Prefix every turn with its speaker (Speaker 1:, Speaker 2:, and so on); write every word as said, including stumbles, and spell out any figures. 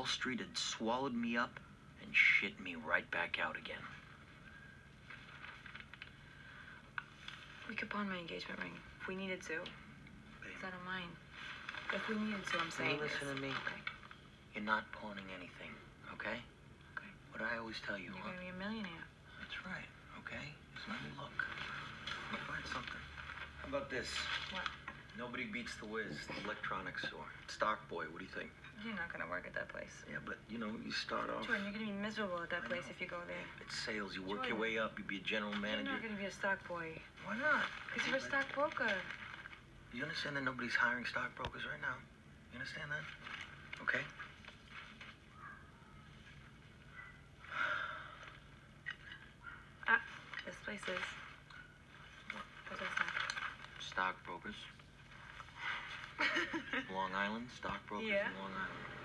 Speaker 1: Wall Street had swallowed me up and shit me right back out again.
Speaker 2: We could pawn my engagement ring if we needed to. Because I don't mind. If we needed to, I'm saying.
Speaker 1: You listen
Speaker 2: this.
Speaker 1: to me?
Speaker 2: Okay.
Speaker 1: You're not pawning anything, okay?
Speaker 2: Okay.
Speaker 1: What I always tell you,
Speaker 2: You're
Speaker 1: huh?
Speaker 2: gonna be a millionaire.
Speaker 1: That's right, okay? Just let me look. Let me find something. How about this?
Speaker 2: What?
Speaker 1: Nobody beats the Wiz, the electronics store. Stock Boy, what do you think?
Speaker 2: You're not gonna work at that place.
Speaker 1: Yeah, but, you know, you start off...
Speaker 2: Jordan, you're gonna be miserable at that
Speaker 1: I
Speaker 2: place
Speaker 1: know.
Speaker 2: if you go there.
Speaker 1: It's sales. You work
Speaker 2: Jordan.
Speaker 1: your way up. You be a general manager.
Speaker 2: You're not gonna be a stock boy.
Speaker 1: Why not?
Speaker 2: Because you're a stockbroker.
Speaker 1: You understand that nobody's hiring stockbrokers right now? You understand that? Okay?
Speaker 2: Ah, this place is. What is that?
Speaker 1: Stockbrokers. Long Island, stockbrokers
Speaker 2: Yeah.
Speaker 1: in Long Island.